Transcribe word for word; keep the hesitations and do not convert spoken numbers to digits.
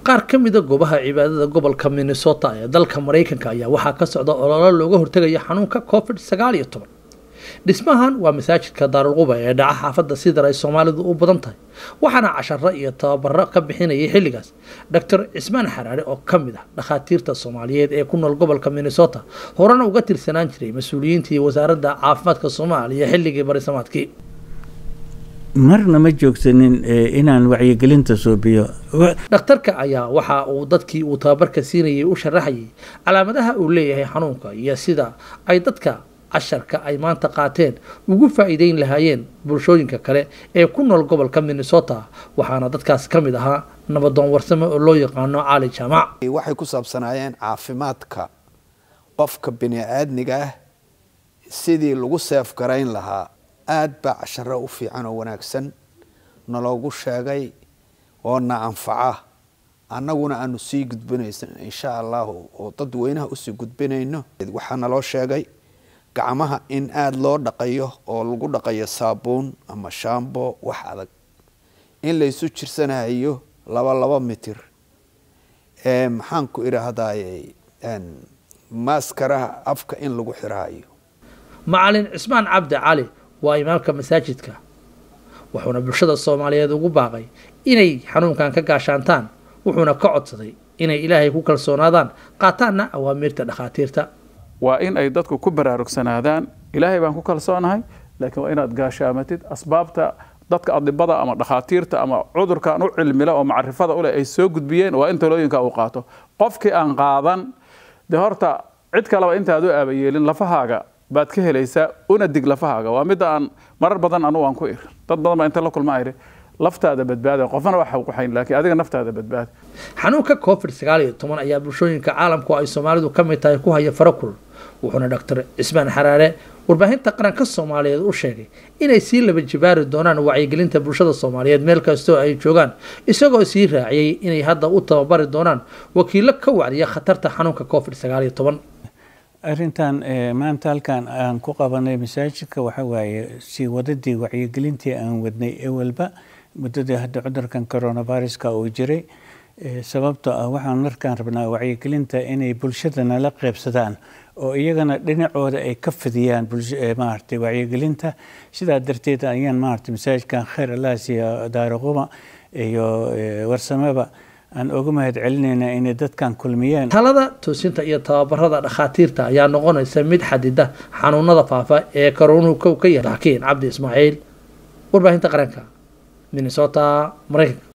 qaar ka mid ah goobaha cibaadada gobolka Minnesota ee dalka Mareykanka ayaa waxaa ka socda olole looga hortagayo xanuunka Covid sagaal iyo toban. dhismahan waa Masaajidka Daarul Quba ee dhaca xaafadda sida ay Soomaalidu u badan tahay, waxaana casharro iyo tababaro ka bixinayay xilligaas Doctor Osman Harare oo ka mid ah dhakhaatiirta Soomaaliyeed ee ku nool gobolka Minnesota, horena uga tirsanaan jiray mas'uuliyiintii wasaaradda caafimaadka Soomaaliya xilligii barisamaadkii. marna ma joogsanin inaan wacyigelinta soo biyo. dhakhtarka ayaa waxa uu dadkii uu tababarka siinayay u sharaxayay calaamadaha uu leeyahay xanuunka iyo sida ay dadka casharka ay maanta qaateen ugu faa'iideyn lahaayeen bulshooyinka kale ee ku nool gobolka Minnesota, waxaana dadkaas ka mid ahaa nabadoon warsame oo loo yaqaano Cali Jaamac. waxay ku saabsanaayeen caafimaadka qofka bini'aadmiga ah sidii lagu seef garayn lahaa. aad baa casharro u fiican oo wanaagsan naloogu sheegay oo na anfaca, annaguna aanu sii gudbinayso insha Allah oo dad weynaha u sii gudbinayno. waxaa naloo sheegay gacmaha in aad loo dhaqayo oo lagu dhaqayo saabuun ama shaambo wax adag, in la isu jirsanayo laba laba mitir, ee maxaan ku iraahdaayay een maaskaraha afka in lagu xiraayo. Macallin Osman Cabdi Cali waa imaamka masaajidka, wuxuuna bulshada Soomaaliyeed ugu baaqay inay xanuunkan ka gaashaantaan, wuxuuna ka codsaday inay Ilaahay ku kalsoonaadaan, qaataanna awaamirta dhakhaatiirta. waa in ay dadku ku baraarugsanaadaan Ilaahay baan ku kalsoonahay, laakiin waa inaad gaashaamatid asbaabta dadka adibada ama dhakhaatiirta ama cudurkan u cilmila oo macrifada u leh ay soo gudbiyeen, waa in talooyinka uu qaato. qofkii aan qaadan de horta cid kaleba intaad u aabayeelin lafahaaga baad ka helaysaa, una dig lafahaaga. waa mid aan marar badan anu aan ku ir dad badan baa inta la kulma ayri laftaada badbaada, qofna waxa uu qaxayn, laakiin adiga naftaada badbaad. xanuunka Covid sagaal iyo toban ayaa bulshooyinka caalamku ay Soomaalidu ka mid tahay ku haya farakul, wuxuuna Doctor Osman Harare warbaahinta qaranka Soomaaliyeed u sheegay inay sii laba jibaari doonaan wacyigelinta bulshada Soomaaliyeed meel kasta oo ay joogaan, isagoo sii raaciyay inay hadda u tababari doonaan wakiilo ka wacdiya khatarta xanuunka Covid sagaal iyo toban. arrintan maanta halkan aan ku qabanay masaajidka waxa waaye si wadadii wacyigelintii aan wadnay ee walba muddadii hadda cudurkan coronaviruska uu jiray. sababtoo ah waxaan markaan rabnaa wacyigelinta inay bulshadana la qaybsadaan oo iyagana dhinacooda ay ka fidiyaan maaragtay wacyigelinta. sidaa darteed ayaan maaragtay masaajidkan khayr allah siiya Daarul Quba iyo warsameba aan uga mahad celinaynaa inay dadkan kulmiyeen. talada toosinta iyo tababarada dhakhaatiirta ayaa noqonaysa mid xadida xanuunada faafa ee koronuhu ka yahay. Cabdi Ismaaciil, warbaahinta qaranka Minnesota, Mareykanka.